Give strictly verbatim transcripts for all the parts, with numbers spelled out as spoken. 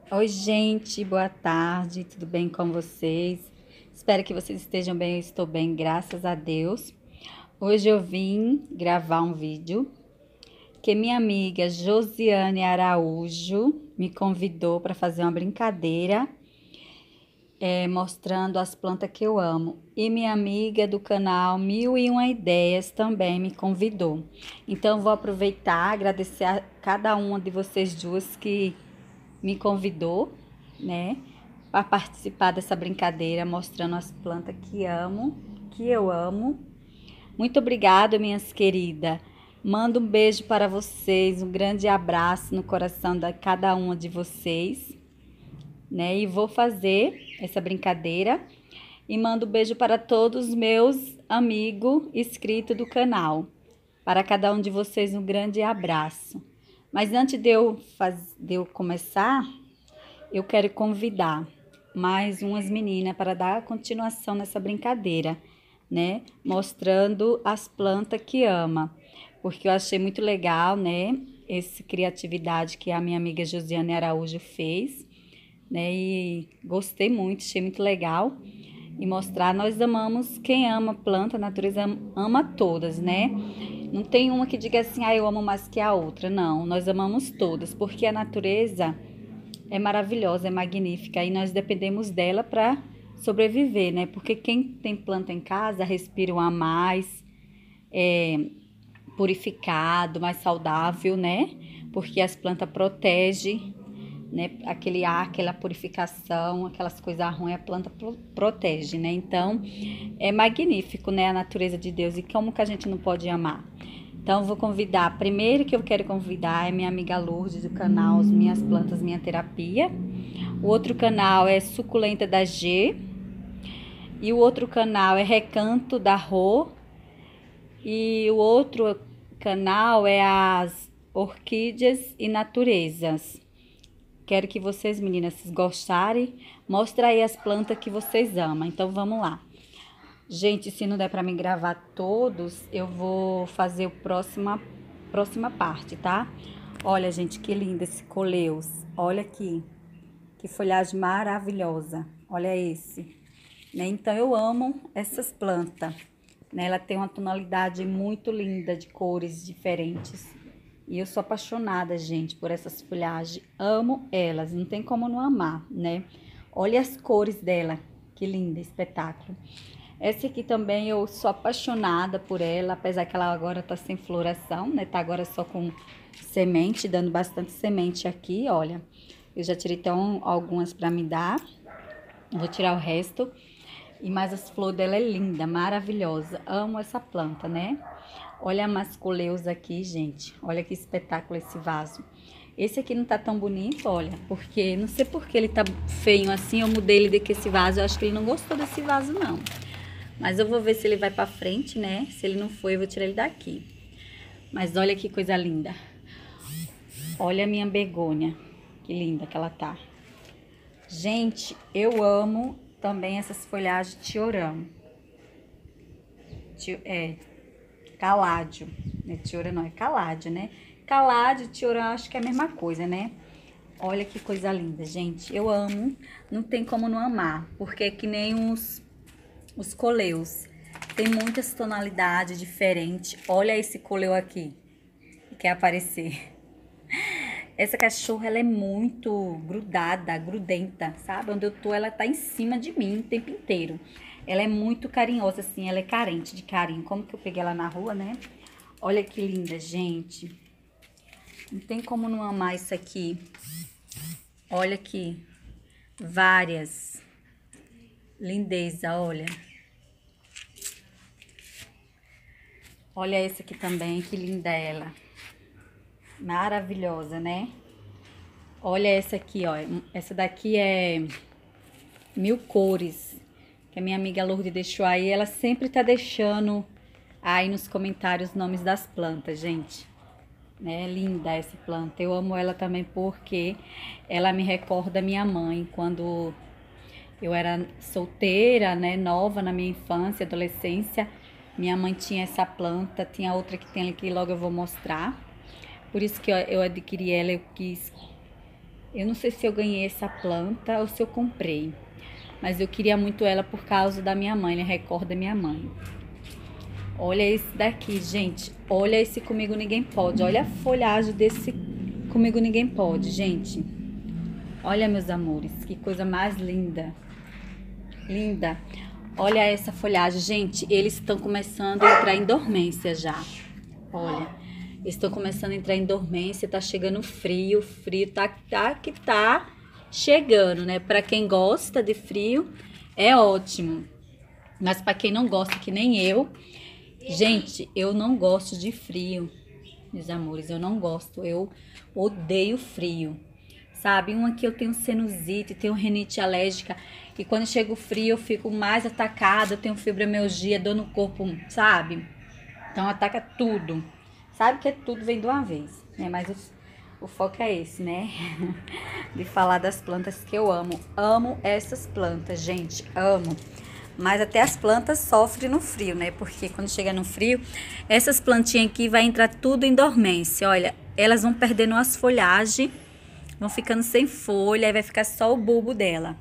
Oi, gente, boa tarde, tudo bem com vocês? Espero que vocês estejam bem, eu estou bem, graças a Deus. Hoje eu vim gravar um vídeo que minha amiga Josiane Araújo me convidou para fazer uma brincadeira é, mostrando as plantas que eu amo. E minha amiga do canal Mil e Uma Ideias também me convidou. Então vou aproveitar, agradecer a cada uma de vocês duas que me convidou, né, para participar dessa brincadeira, mostrando as plantas que amo, que eu amo. Muito obrigada, minhas queridas. Mando um beijo para vocês, um grande abraço no coração de cada uma de vocês, né? E vou fazer essa brincadeira e mando um beijo para todos os meus amigos inscritos do canal. Para cada um de vocês, um grande abraço. Mas antes de eu, faz... de eu começar, eu quero convidar mais umas meninas para dar continuação nessa brincadeira, né? Mostrando as plantas que ama. Porque eu achei muito legal, né? Essa criatividade que a minha amiga Josiane Araújo fez, né? E gostei muito, achei muito legal. E mostrar, nós amamos, quem ama planta, a natureza ama todas, né? Não tem uma que diga assim, ah, eu amo mais que a outra. Não, nós amamos todas, porque a natureza é maravilhosa, é magnífica e nós dependemos dela para sobreviver, né? Porque quem tem planta em casa respira um ar mais é, purificado, mais saudável, né? Porque as plantas protegem, né? Aquele ar, aquela purificação, aquelas coisas ruins, a planta protege, né? Então, é magnífico, né? A natureza de Deus e como que a gente não pode amar. Então, vou convidar, primeiro que eu quero convidar é minha amiga Lourdes do canal As Minhas Plantas, Minha Terapia. O outro canal é Suculenta da G. E o outro canal é Recanto da Rô. E o outro canal é As Orquídeas e Naturezas. Quero que vocês, meninas, se gostarem, mostra aí as plantas que vocês amam. Então, vamos lá. Gente, se não der para me gravar todos, eu vou fazer a próxima, próxima parte, tá? Olha, gente, que lindo esse coleus. Olha aqui, que folhagem maravilhosa. Olha esse, né? Então, eu amo essas plantas, né? Ela tem uma tonalidade muito linda de cores diferentes. E eu sou apaixonada, gente, por essas folhagens. Amo elas, não tem como não amar, né? Olha as cores dela, que linda, espetáculo. Essa aqui também eu sou apaixonada por ela, apesar que ela agora tá sem floração, né? Tá agora só com semente, dando bastante semente aqui, olha. Eu já tirei então algumas pra me dar. Vou tirar o resto. E mais as flores dela é linda, maravilhosa. Amo essa planta, né? Olha a masculeus aqui, gente. Olha que espetáculo esse vaso. Esse aqui não tá tão bonito, olha. Porque, não sei por que ele tá feio assim. Eu mudei ele de que esse vaso. Eu acho que ele não gostou desse vaso, não. Mas eu vou ver se ele vai pra frente, né? Se ele não for, eu vou tirar ele daqui. Mas olha que coisa linda. Olha a minha begônia. Que linda que ela tá. Gente, eu amo também essas folhagens de tiorama. É, caládio. Não é tiora não, é caládio, né? Caládio e tiorama, acho que é a mesma coisa, né? Olha que coisa linda, gente. Eu amo. Não tem como não amar. Porque é que nem os... Os coleus, tem muitas tonalidades diferentes. Olha esse coleu aqui, que quer aparecer. Essa cachorra, ela é muito grudada, grudenta, sabe? Onde eu tô, ela tá em cima de mim o tempo inteiro. Ela é muito carinhosa, assim, ela é carente de carinho. Como que eu peguei ela na rua, né? Olha que linda, gente. Não tem como não amar isso aqui. Olha aqui, várias. Lindeza, olha. Olha essa aqui também, que linda ela. Maravilhosa, né? Olha essa aqui, ó. Essa daqui é Mil Cores, que a minha amiga Lourdes deixou aí. Ela sempre tá deixando aí nos comentários os nomes das plantas, gente. Né? Linda essa planta. Eu amo ela também porque ela me recorda minha mãe quando eu era solteira, né, nova na minha infância, adolescência. Minha mãe tinha essa planta, tinha outra que tem aqui, logo eu vou mostrar. Por isso que eu adquiri ela, eu quis Eu não sei se eu ganhei essa planta ou se eu comprei. Mas eu queria muito ela por causa da minha mãe, né? Recorda minha mãe. Olha esse daqui, gente. Olha esse Comigo Ninguém Pode. Olha a folhagem desse Comigo Ninguém Pode, gente. Olha, meus amores, que coisa mais linda. Linda. Olha essa folhagem, gente. Eles estão começando a entrar em dormência já. Olha, eles estão começando a entrar em dormência. Tá chegando frio. Frio tá, tá que tá chegando, né? Pra quem gosta de frio, é ótimo. Mas pra quem não gosta, que nem eu... Gente, eu não gosto de frio, meus amores. Eu não gosto. Eu odeio frio. Sabe? Um aqui eu tenho sinusite, tenho rinite alérgica. E quando chega o frio eu fico mais atacada. Eu tenho fibromialgia, dor no corpo, sabe? Então ataca tudo. Sabe que tudo vem de uma vez, né? Mas o, o foco é esse, né? De falar das plantas que eu amo. Amo essas plantas, gente. Amo. Mas até as plantas sofrem no frio, né? Porque quando chega no frio, essas plantinhas aqui vai entrar tudo em dormência. Olha, elas vão perdendo as folhagens, vão ficando sem folha, aí vai ficar só o bulbo dela.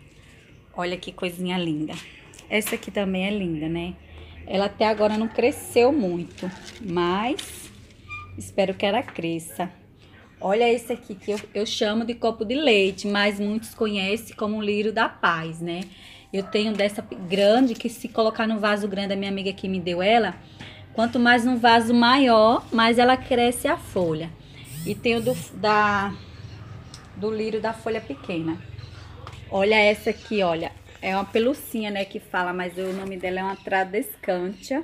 Olha que coisinha linda. Essa aqui também é linda, né? Ela até agora não cresceu muito, mas espero que ela cresça. Olha esse aqui que eu, eu chamo de copo de leite, mas muitos conhecem como lírio da paz, né? Eu tenho dessa grande, que se colocar no vaso grande, a minha amiga que me deu ela, quanto mais no vaso maior, mais ela cresce a folha. E tenho do, da, do lírio da folha pequena. Olha essa aqui, olha. É uma pelucinha, né, que fala, mas o nome dela é uma tradescantia,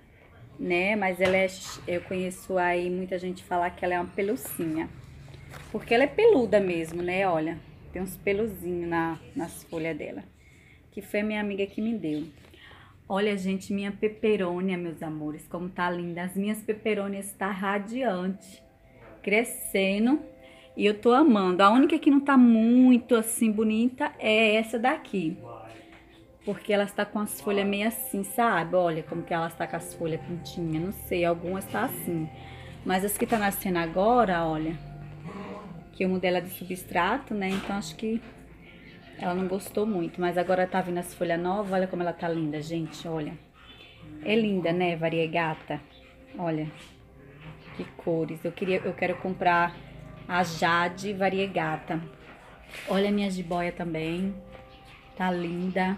né? Mas ela é, eu conheço aí muita gente falar que ela é uma pelucinha. Porque ela é peluda mesmo, né, olha. Tem uns peluzinhos na, nas folhas dela. Que foi a minha amiga que me deu. Olha, gente, minha peperônia, meus amores, como tá linda. As minhas peperônias tá radiante, crescendo, e eu tô amando. A única que não tá muito assim bonita é essa daqui. Porque ela está com as folhas meio assim, sabe? Olha como que ela está com as folhas pintinhas. Não sei, algumas tá assim. Mas as que tá nascendo agora, olha, que eu mudei ela de substrato, né? Então acho que ela não gostou muito, mas agora tá vindo as folhas novas. Olha como ela tá linda, gente, olha. É linda, né, variegata? Olha, que cores. Eu queria, eu quero comprar a Jade variegata. Olha a minha jiboia também. Tá linda.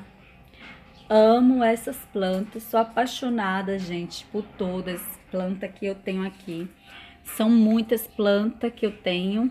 Amo essas plantas. Sou apaixonada, gente, por todas as plantas que eu tenho aqui. São muitas plantas que eu tenho.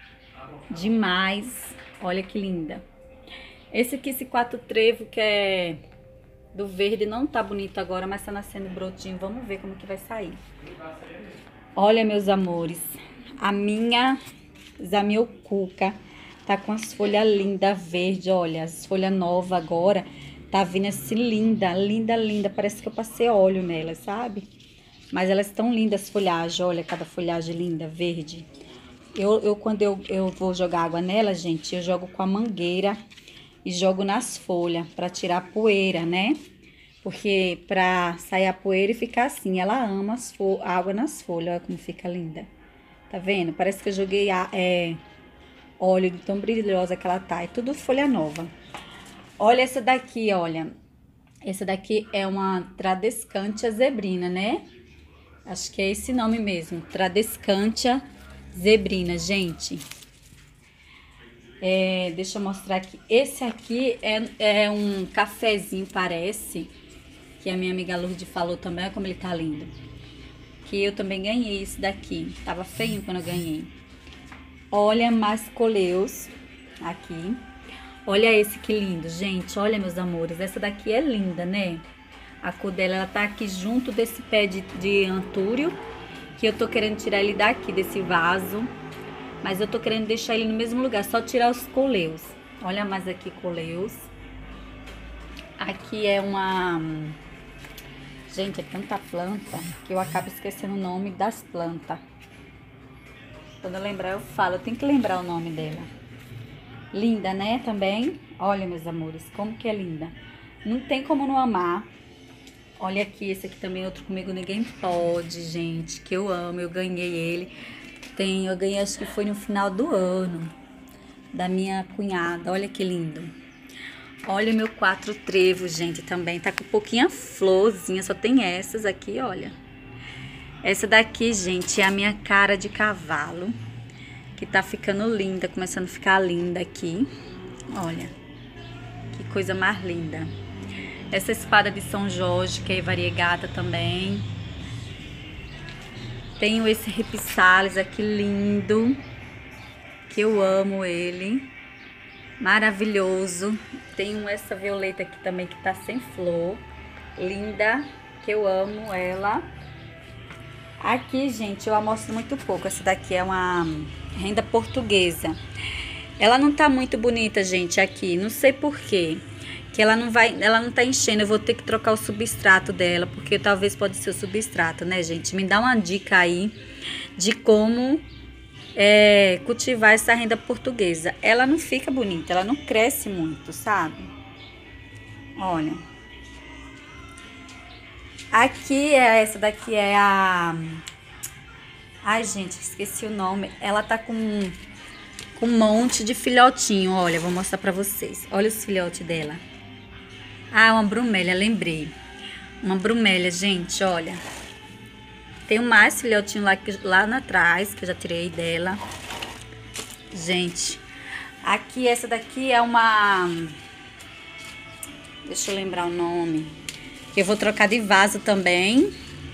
Demais. Olha que linda. Esse aqui, esse quatro trevo, que é do verde, não tá bonito agora, mas tá nascendo brotinho. Vamos ver como que vai sair. Olha, meus amores, a minha zamioculca tá com as folhas lindas, verde, olha. As folhas novas agora, tá vindo assim linda, linda, linda. Parece que eu passei óleo nelas, sabe? Mas elas estão lindas, as folhagens, olha, cada folhagem linda, verde. Eu, eu quando eu, eu vou jogar água nela, gente, eu jogo com a mangueira e jogo nas folhas para tirar a poeira, né? Porque pra sair a poeira e ficar assim, ela ama as a água nas folhas, olha como fica linda. Tá vendo? Parece que eu joguei a, é, óleo de tão brilhosa que ela tá. É tudo folha nova. Olha essa daqui, olha. Essa daqui é uma Tradescantia zebrina, né? Acho que é esse nome mesmo, Tradescantia zebrina, gente. É, deixa eu mostrar aqui. Esse aqui é, é um cafezinho, parece, que a minha amiga Lourdes falou também. Olha como ele tá lindo. Que eu também ganhei esse daqui. Tava feio quando eu ganhei. Olha mais coleus aqui. Olha esse que lindo, gente. Olha, meus amores. Essa daqui é linda, né? A cor dela, ela tá aqui junto desse pé de, de antúrio, que eu tô querendo tirar ele daqui, desse vaso. Mas eu tô querendo deixar ele no mesmo lugar, só tirar os coleus. Olha mais aqui, coleus. Aqui é uma... Gente, é tanta planta que eu acabo esquecendo o nome das plantas. Quando eu lembrar, eu falo. Eu tenho que lembrar o nome dela. Linda, né, também? Olha, meus amores, como que é linda. Não tem como não amar. Olha aqui, esse aqui também, outro Comigo Ninguém Pode, gente, que eu amo. Eu ganhei ele. Tem, eu ganhei, acho que foi no final do ano. da minha cunhada. Olha que lindo. Olha o meu quatro trevos, gente, também. Tá com pouquinha florzinha, só tem essas aqui, olha. Essa daqui, gente, é a minha cara de cavalo, que tá ficando linda, começando a ficar linda aqui. Olha, que coisa mais linda. Essa espada de São Jorge, que é variegata também. Tenho esse Ripsalis aqui lindo, que eu amo ele. Maravilhoso. Tenho essa violeta aqui também, que tá sem flor. Linda, que eu amo ela. Aqui, gente, eu amostro muito pouco. Essa daqui é uma renda portuguesa. Ela não tá muito bonita, gente, aqui. Não sei por quê. Que ela não vai, ela não tá enchendo. Eu vou ter que trocar o substrato dela, porque talvez pode ser o substrato, né, gente? Me dá uma dica aí de como é, cultivar essa renda portuguesa. Ela não fica bonita, ela não cresce muito, sabe? Olha. Aqui, é essa daqui é a... Ai, gente, esqueci o nome. Ela tá com, com um monte de filhotinho, olha, vou mostrar pra vocês. Olha os filhotes dela. Ah, uma bromélia, lembrei. Uma bromélia, gente, olha. Tem mais filhotinho lá, lá atrás, que eu já tirei dela. Gente, aqui, essa daqui é uma... Deixa eu lembrar o nome. Eu vou trocar de vaso também.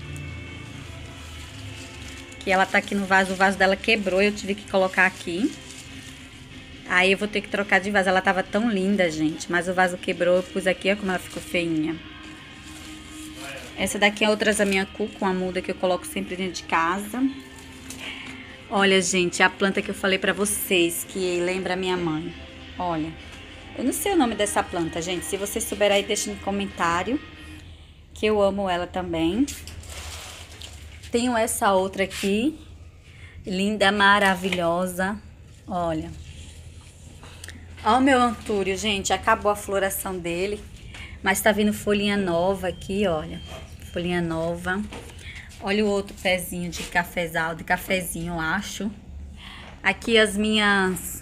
Que ela tá aqui no vaso, o vaso dela quebrou, eu tive que colocar aqui. Aí eu vou ter que trocar de vaso. Ela tava tão linda, gente, mas o vaso quebrou, eu pus aqui, ó como ela ficou feinha. Essa daqui é outra minha cu, com a muda que eu coloco sempre dentro de casa. Olha, gente, a planta que eu falei pra vocês, que lembra a minha mãe. Olha, eu não sei o nome dessa planta, gente. Se vocês souberem aí, deixem no comentário. Que eu amo ela também. Tenho essa outra aqui. Linda, maravilhosa. Olha. Olha o meu antúrio, gente. Acabou a floração dele. Mas tá vindo folhinha nova aqui, olha. Folhinha nova. Olha o outro pezinho de cafezal, de cafezinho, eu acho. Aqui as minhas...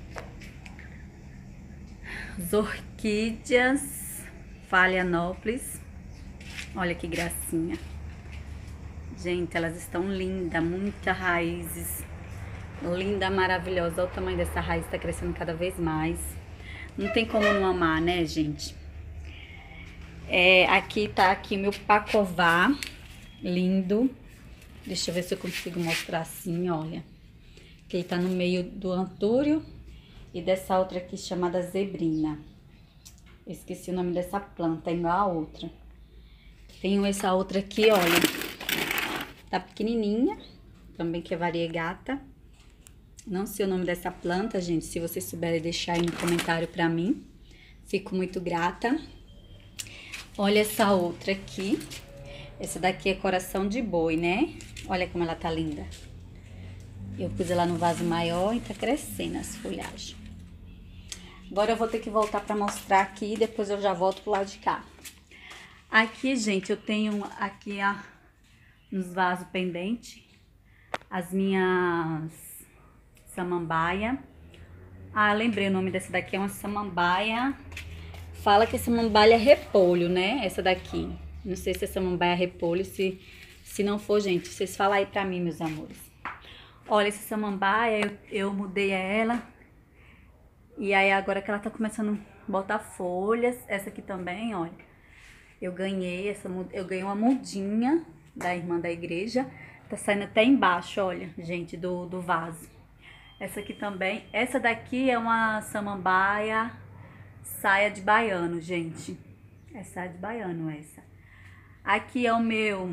As orquídeas Phalaenopsis. Olha que gracinha. Gente, elas estão lindas, muitas raízes. Linda, maravilhosa. Olha o tamanho dessa raiz, tá crescendo cada vez mais. Não tem como não amar, né, gente? É, aqui tá aqui meu pacová. Lindo. Deixa eu ver se eu consigo mostrar assim, olha. Que ele tá no meio do antúrio e dessa outra aqui chamada zebrina. Eu esqueci o nome dessa planta, é igual a outra. Tenho essa outra aqui, olha. Tá pequenininha, também que é variegata. Não sei o nome dessa planta, gente. Se vocês souberem deixar aí no comentário pra mim. Fico muito grata. Olha essa outra aqui. Essa daqui é coração de boi, né? Olha como ela tá linda. Eu pus ela no vaso maior e tá crescendo as folhagens. Agora eu vou ter que voltar pra mostrar aqui e depois eu já volto pro lado de cá. Aqui, gente, eu tenho aqui a, nos vasos pendentes as minhas samambaia. Ah, lembrei o nome dessa daqui, é uma samambaia. Fala que é samambaia repolho, né? Essa daqui. Não sei se é samambaia repolho, se, se não for, gente, vocês falam aí pra mim, meus amores. Olha, essa samambaia, eu, eu mudei ela. E aí, agora que ela tá começando a botar folhas, essa aqui também, olha. Eu ganhei, essa, eu ganhei uma mudinha da irmã da igreja. Tá saindo até embaixo, olha, gente, do, do vaso. Essa aqui também. Essa daqui é uma samambaia saia de baiano, gente. É saia de baiano essa. Aqui é o meu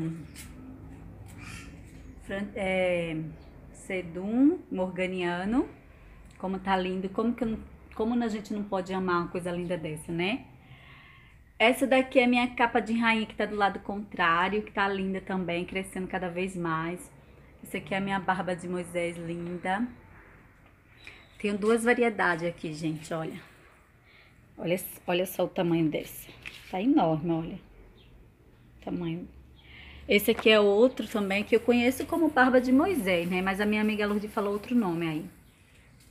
é, sedum morganiano. Como tá lindo. Como, que, como a gente não pode amar uma coisa linda dessa, né? Essa daqui é a minha capa de rainha, que tá do lado contrário, que tá linda também, crescendo cada vez mais. Essa aqui é a minha barba de Moisés, linda. Tenho duas variedades aqui, gente, olha. Olha, olha só o tamanho dessa. Tá enorme, olha. Tamanho. Esse aqui é outro também, que eu conheço como barba de Moisés, né? Mas a minha amiga Lourdes falou outro nome aí.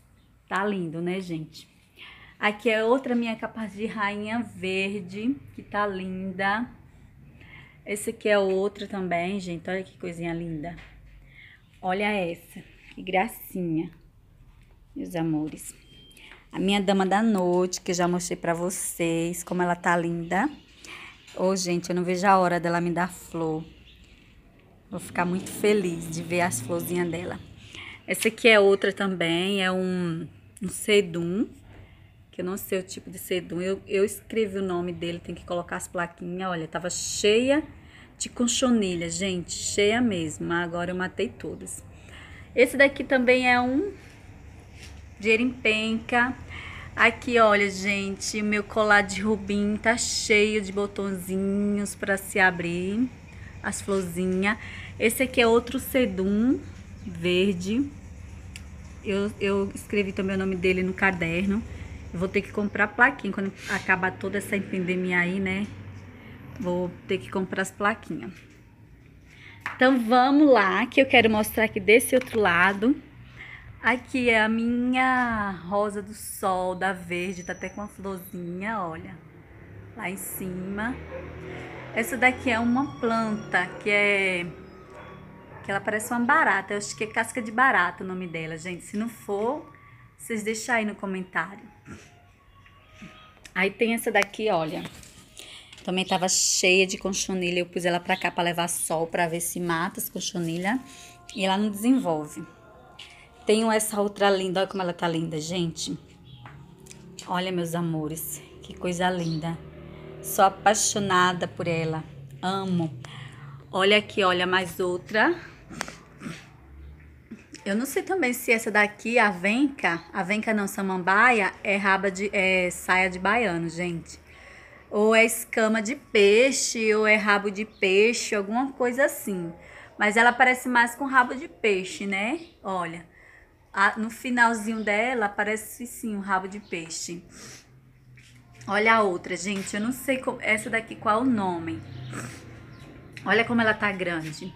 Tá lindo, né, gente? Aqui é outra minha capa de rainha verde, que tá linda. Esse aqui é outro também, gente. Olha que coisinha linda. Olha essa, que gracinha, meus amores. A minha dama da noite, que eu já mostrei pra vocês, como ela tá linda. Ô, gente, eu não vejo a hora dela me dar flor. Vou ficar muito feliz de ver as florzinhas dela. Essa aqui é outra também, é um, um sedum, que eu não sei o tipo de sedum. Eu, eu escrevi o nome dele, tem que colocar as plaquinhas. Olha, tava cheia de conchonilha, gente, cheia mesmo. Agora eu matei todas. Esse daqui também é um jerimpenca. Aqui, olha, gente, o meu colar de rubim tá cheio de botõezinhos para se abrir, as florzinhas. Esse aqui é outro sedum verde. Eu, eu escrevi também o nome dele no caderno. Eu vou ter que comprar plaquinha quando acabar toda essa pandemia aí, né? Vou ter que comprar as plaquinhas. Então, vamos lá, que eu quero mostrar aqui desse outro lado. Aqui é a minha rosa do sol, da verde, tá até com uma florzinha, olha, lá em cima. Essa daqui é uma planta que é, que ela parece uma barata, eu acho que é casca de barata o nome dela, gente. Se não for, vocês deixam aí no comentário. Aí tem essa daqui, olha, também tava cheia de conchonilha, eu pus ela pra cá pra levar sol, pra ver se mata as conchonilha, e ela não desenvolve. Tenho essa outra linda, olha como ela tá linda, gente. Olha, meus amores, que coisa linda. Sou apaixonada por ela, amo. Olha aqui, olha mais outra. Eu não sei também se essa daqui, a venca, a venca não, samambaia, é raba de, é saia de baiano, gente. Ou é escama de peixe, ou é rabo de peixe, alguma coisa assim. Mas ela parece mais com rabo de peixe, né? Olha. Ah, no finalzinho dela parece sim um rabo de peixe. Olha a outra, gente. Eu não sei como, essa daqui qual é o nome. Olha como ela tá grande.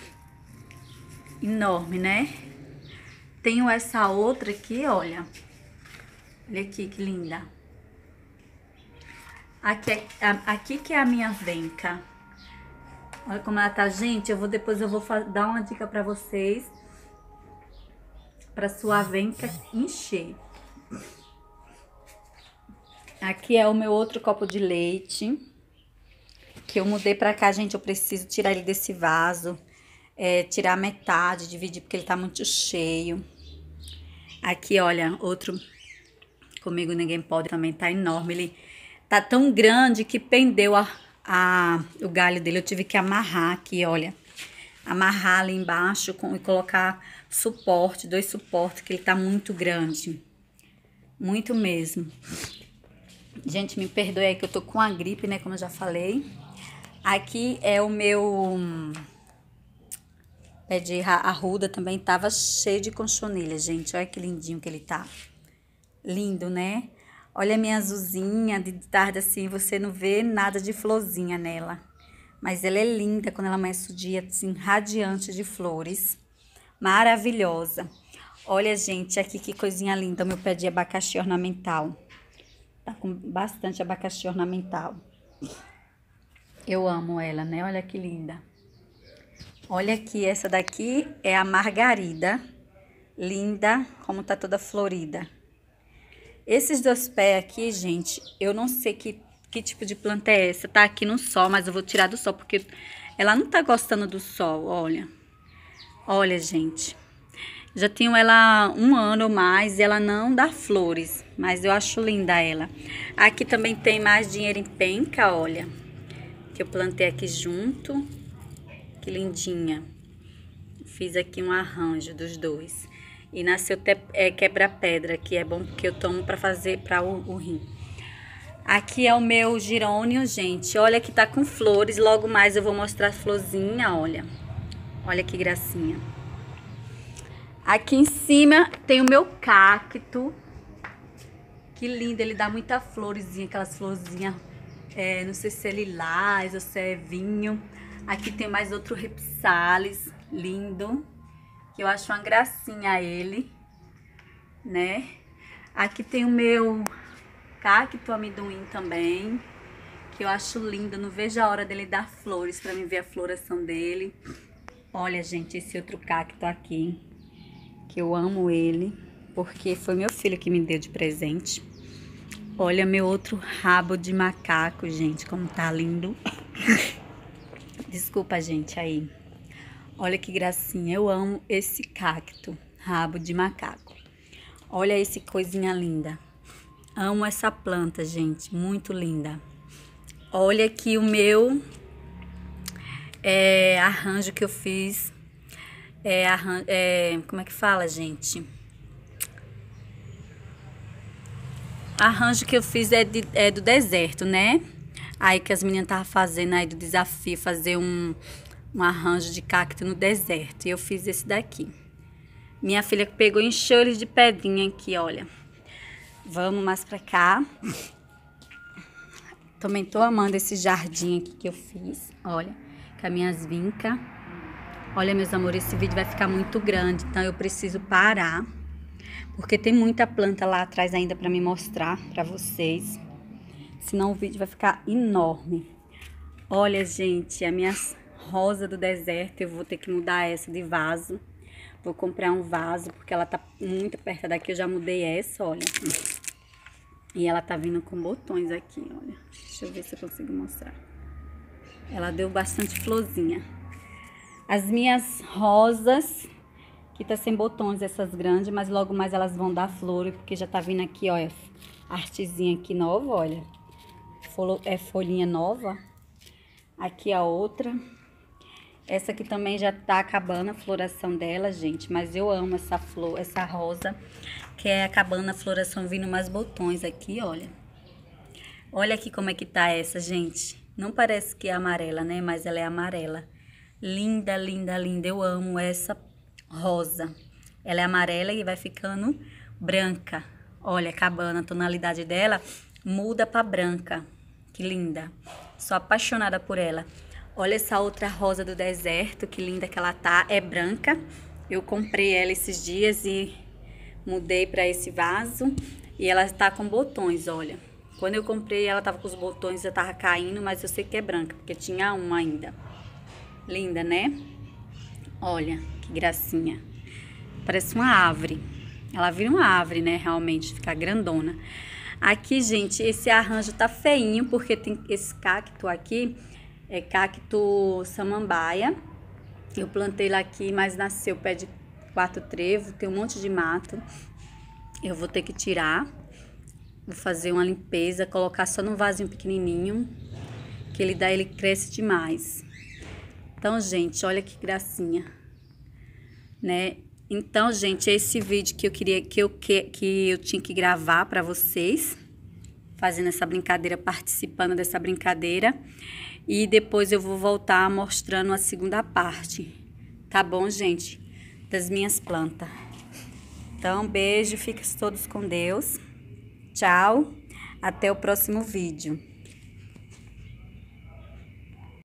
Enorme, né? Tenho essa outra aqui, olha. Olha aqui que linda. Aqui, é, aqui que é a minha venca. Olha como ela tá, gente. Eu vou depois eu vou dar uma dica pra vocês. Para sua venca encher. Aqui é o meu outro copo de leite, que eu mudei para cá, gente. Eu preciso tirar ele desse vaso, é, tirar metade, dividir, porque ele tá muito cheio. Aqui, olha, outro Comigo Ninguém Pode também tá enorme. Ele tá tão grande que pendeu a, a, o galho dele. Eu tive que amarrar aqui, olha. Amarrar ali embaixo com, e colocar suporte, dois suportes, que ele tá muito grande. Muito mesmo. Gente, me perdoe aí que eu tô com a gripe, né, como eu já falei. Aqui é o meu pé de arruda, também tava cheio de conchonilha, gente. Olha que lindinho que ele tá. Lindo, né? Olha a minha azulzinha, de tarde assim, você não vê nada de florzinha nela. Mas ela é linda quando ela amanhece o dia, assim, radiante de flores. Maravilhosa. Olha, gente, aqui que coisinha linda, o meu pé de abacaxi ornamental. Tá com bastante abacaxi ornamental. Eu amo ela, né? Olha que linda. Olha aqui, essa daqui é a margarida. Linda, como tá toda florida. Esses dois pés aqui, gente, eu não sei que... Que tipo de planta é essa? Tá aqui no sol, mas eu vou tirar do sol, porque ela não tá gostando do sol, olha. Olha, gente. Já tenho ela um ano ou mais e ela não dá flores, mas eu acho linda ela. Aqui também tem mais dinheiro em penca, olha. Que eu plantei aqui junto. Que lindinha. Fiz aqui um arranjo dos dois. E nasceu até é, quebra-pedra, que é bom porque eu tomo pra fazer para o, o rim. Aqui é o meu gerônio, gente. Olha que tá com flores. Logo mais eu vou mostrar a florzinha, olha. Olha que gracinha. Aqui em cima tem o meu cacto. Que lindo, ele dá muita florzinha, aquelas florzinhas, é, não sei se é lilás ou se é vinho. Aqui tem mais outro Ripsalis, lindo. Que eu acho uma gracinha ele, né? Aqui tem o meu cacto amendoim também, que eu acho lindo. Não vejo a hora dele dar flores pra mim ver a floração dele. Olha, gente, esse outro cacto aqui, que eu amo ele, porque foi meu filho que me deu de presente. Olha meu outro rabo de macaco, gente, como tá lindo. Desculpa, gente, aí. Olha que gracinha, eu amo esse cacto, rabo de macaco. Olha esse coisinha linda. Amo essa planta, gente, muito linda. Olha aqui o meu é, arranjo que eu fiz. É, arran é, como é que fala, gente? Arranjo que eu fiz é, de, é do deserto, né? Aí que as meninas estavam fazendo aí do desafio, fazer um, um arranjo de cacto no deserto. E eu fiz esse daqui. Minha filha pegou e encheu ele de pedrinha aqui, olha. Vamos mais pra cá. Também tô amando esse jardim aqui que eu fiz, olha, com as minhas vincas. Olha, meus amores, esse vídeo vai ficar muito grande, então eu preciso parar. Porque tem muita planta lá atrás ainda pra me mostrar pra vocês. Senão o vídeo vai ficar enorme. Olha, gente, a minha rosa do deserto, eu vou ter que mudar essa de vaso. Vou comprar um vaso, porque ela tá muito perto daqui. Eu já mudei essa, olha. E ela tá vindo com botões aqui, olha. Deixa eu ver se eu consigo mostrar. Ela deu bastante florzinha. As minhas rosas, que tá sem botões, essas grandes, mas logo mais elas vão dar flor, porque já tá vindo aqui, olha, artezinha aqui nova, olha. É folhinha nova. Aqui a outra. Essa aqui também já tá acabando a floração dela, gente. Mas eu amo essa flor, essa rosa, que é acabando a floração, vindo mais botões aqui, olha. Olha aqui como é que tá essa, gente. Não parece que é amarela, né? Mas ela é amarela. Linda, linda, linda. Eu amo essa rosa. Ela é amarela e vai ficando branca. Olha, acabando a tonalidade dela, muda pra branca. Que linda. Sou apaixonada por ela. Olha essa outra rosa do deserto, que linda que ela tá. É branca. Eu comprei ela esses dias e mudei pra esse vaso. E ela tá com botões, olha. Quando eu comprei, ela tava com os botões, já tava caindo, mas eu sei que é branca, porque tinha uma ainda. Linda, né? Olha, que gracinha. Parece uma árvore. Ela vira uma árvore, né? Realmente, fica grandona. Aqui, gente, esse arranjo tá feinho, porque tem esse cacto aqui, é cacto samambaia. Eu plantei lá aqui, mas nasceu pé de quatro trevo, tem um monte de mato. Eu vou ter que tirar. Vou fazer uma limpeza, colocar só num vasinho pequenininho, que ele dá, ele cresce demais. Então, gente, olha que gracinha, né? Então, gente, esse vídeo que eu queria, que eu, que, que eu tinha que gravar pra vocês, fazendo essa brincadeira, participando dessa brincadeira. E depois eu vou voltar mostrando a segunda parte, tá bom, gente? Das minhas plantas. Então, beijo, fiquem todos com Deus. Tchau, até o próximo vídeo.